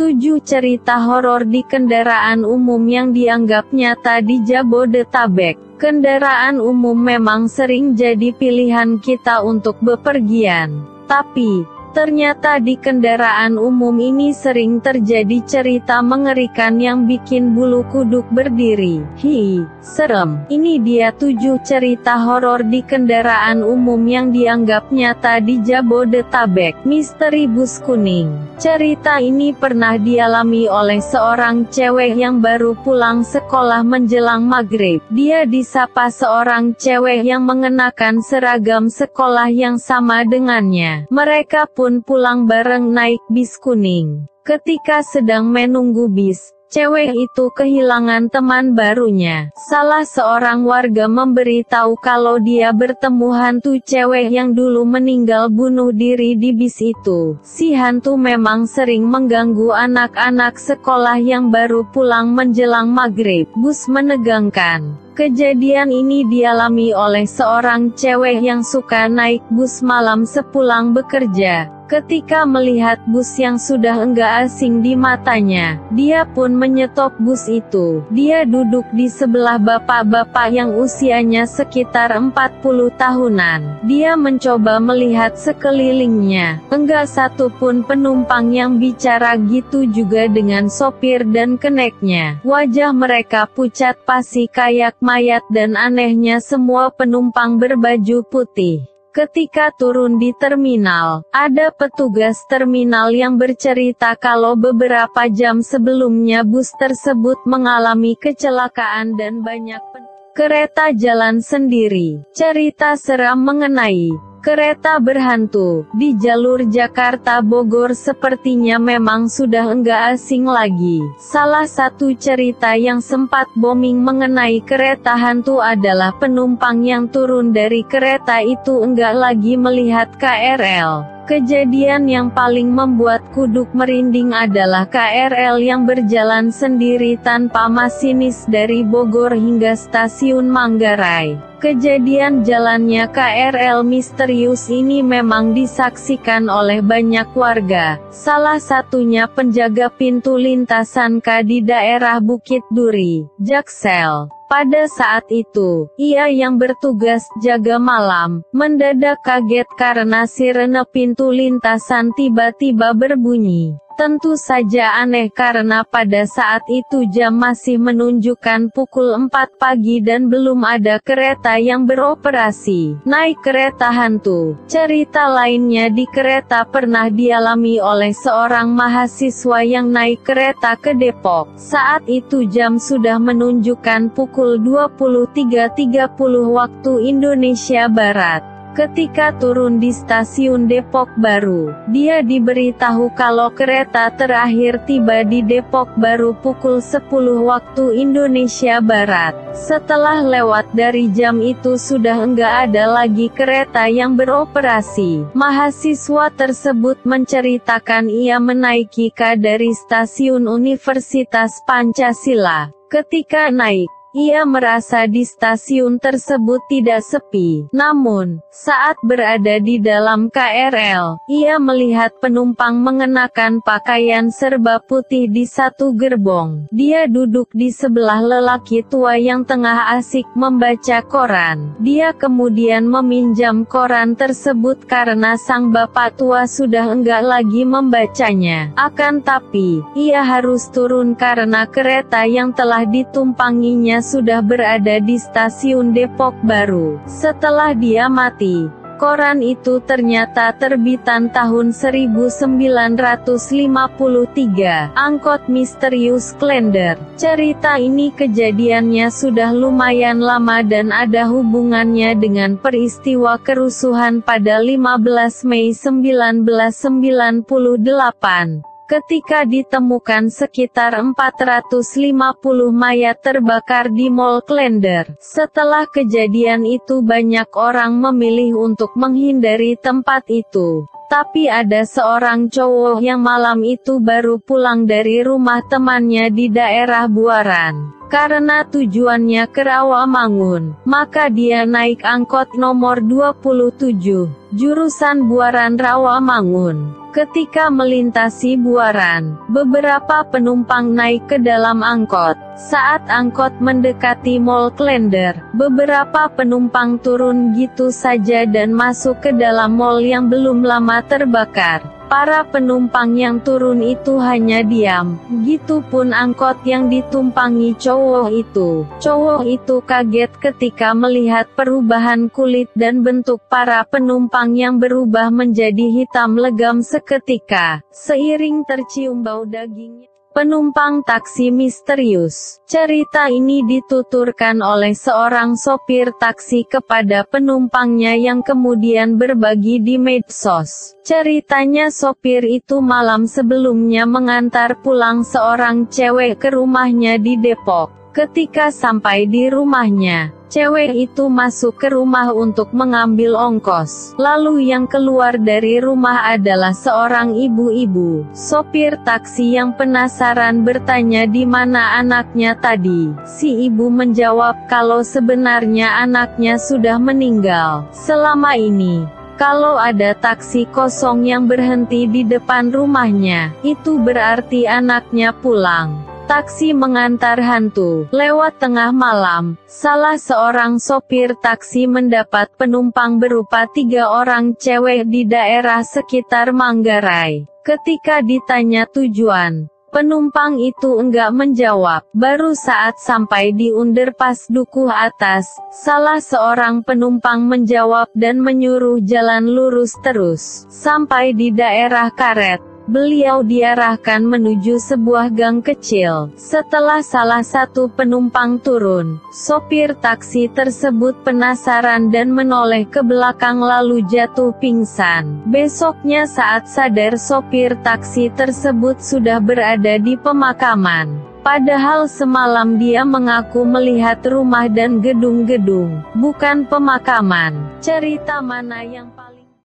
7 cerita horor di kendaraan umum yang dianggap nyata di Jabodetabek. Kendaraan umum memang sering jadi pilihan kita untuk bepergian. Tapi, ternyata di kendaraan umum ini sering terjadi cerita mengerikan yang bikin bulu kuduk berdiri. Serem. Ini dia 7 cerita horor di kendaraan umum yang dianggap nyata di Jabodetabek. Misteri bus kuning. Cerita ini pernah dialami oleh seorang cewek yang baru pulang sekolah menjelang maghrib. Dia disapa seorang cewek yang mengenakan seragam sekolah yang sama dengannya. Mereka pun pulang bareng naik bis kuning. Ketika sedang menunggu bis, cewek itu kehilangan teman barunya. Salah seorang warga memberitahu kalau dia bertemu hantu cewek yang dulu meninggal bunuh diri di bis itu. Si hantu memang sering mengganggu anak-anak sekolah yang baru pulang menjelang maghrib. Bus menegangkan. Kejadian ini dialami oleh seorang cewek yang suka naik bus malam sepulang bekerja. Ketika melihat bus yang sudah enggak asing di matanya, dia pun menyetop bus itu. Dia duduk di sebelah bapak-bapak yang usianya sekitar 40 tahunan. Dia mencoba melihat sekelilingnya. Enggak satu pun penumpang yang bicara gitu juga dengan sopir dan keneknya. Wajah mereka pucat pasi kayak mayat dan anehnya semua penumpang berbaju putih. Ketika turun di terminal, ada petugas terminal yang bercerita kalau beberapa jam sebelumnya bus tersebut mengalami kecelakaan dan banyak kereta jalan sendiri. Cerita seram mengenai kereta berhantu di jalur Jakarta-Bogor sepertinya memang sudah enggak asing lagi. Salah satu cerita yang sempat booming mengenai kereta hantu adalah penumpang yang turun dari kereta itu enggak lagi melihat KRL. Kejadian yang paling membuat kuduk merinding adalah KRL yang berjalan sendiri tanpa masinis dari Bogor hingga stasiun Manggarai. Kejadian jalannya KRL misterius ini memang disaksikan oleh banyak warga, salah satunya penjaga pintu lintasan K di daerah Bukit Duri, Jaksel. Pada saat itu, ia yang bertugas jaga malam, mendadak kaget karena sirene pintu lintasan tiba-tiba berbunyi. Tentu saja aneh karena pada saat itu jam masih menunjukkan pukul 4 pagi dan belum ada kereta yang beroperasi. Naik kereta hantu. Cerita lainnya di kereta pernah dialami oleh seorang mahasiswa yang naik kereta ke Depok. Saat itu jam sudah menunjukkan pukul 23.30 waktu Indonesia Barat. Ketika turun di stasiun Depok Baru, dia diberitahu kalau kereta terakhir tiba di Depok Baru pukul 10 waktu Indonesia Barat. Setelah lewat dari jam itu sudah enggak ada lagi kereta yang beroperasi. Mahasiswa tersebut menceritakan ia menaiki K dari stasiun Universitas Pancasila. Ketika naik, ia merasa di stasiun tersebut tidak sepi. Namun, saat berada di dalam KRL, ia melihat penumpang mengenakan pakaian serba putih di satu gerbong. Dia duduk di sebelah lelaki tua yang tengah asik membaca koran. Dia kemudian meminjam koran tersebut karena sang bapak tua sudah enggak lagi membacanya. Akan tapi, ia harus turun karena kereta yang telah ditumpanginya sudah berada di stasiun Depok Baru. Setelah dia mati, koran itu ternyata terbitan tahun 1953, Angkot Misterius Klender. Cerita ini kejadiannya sudah lumayan lama dan ada hubungannya dengan peristiwa kerusuhan pada 15 Mei 1998. Ketika ditemukan sekitar 450 mayat terbakar di Mall Klender. Setelah kejadian itu banyak orang memilih untuk menghindari tempat itu. Tapi ada seorang cowok yang malam itu baru pulang dari rumah temannya di daerah Buaran. Karena tujuannya ke Rawamangun, maka dia naik angkot nomor 27, jurusan Buaran Rawamangun. Ketika melintasi Buaran, beberapa penumpang naik ke dalam angkot. Saat angkot mendekati Mall Klender, beberapa penumpang turun gitu saja dan masuk ke dalam mall yang belum lama terbakar. Para penumpang yang turun itu hanya diam, gitu pun angkot yang ditumpangi cowok itu. Cowok itu kaget ketika melihat perubahan kulit dan bentuk para penumpang yang berubah menjadi hitam legam seketika, seiring tercium bau dagingnya. Penumpang taksi misterius. Cerita ini dituturkan oleh seorang sopir taksi kepada penumpangnya yang kemudian berbagi di medsos. Ceritanya sopir itu malam sebelumnya mengantar pulang seorang cewek ke rumahnya di Depok. Ketika sampai di rumahnya, cewek itu masuk ke rumah untuk mengambil ongkos. Lalu yang keluar dari rumah adalah seorang ibu-ibu. Sopir taksi yang penasaran bertanya di mana anaknya tadi. Si ibu menjawab kalau sebenarnya anaknya sudah meninggal. Selama ini, kalau ada taksi kosong yang berhenti di depan rumahnya, itu berarti anaknya pulang. Taksi mengantar hantu. Lewat tengah malam, salah seorang sopir taksi mendapat penumpang berupa 3 orang cewek di daerah sekitar Manggarai. Ketika ditanya tujuan, penumpang itu enggak menjawab. Baru saat sampai di underpass Dukuh Atas, salah seorang penumpang menjawab dan menyuruh jalan lurus terus. Sampai di daerah Karet, beliau diarahkan menuju sebuah gang kecil. Setelah salah satu penumpang turun, sopir taksi tersebut penasaran dan menoleh ke belakang lalu jatuh pingsan. Besoknya saat sadar sopir taksi tersebut sudah berada di pemakaman. Padahal semalam dia mengaku melihat rumah dan gedung-gedung, bukan pemakaman. Cerita mana yang paling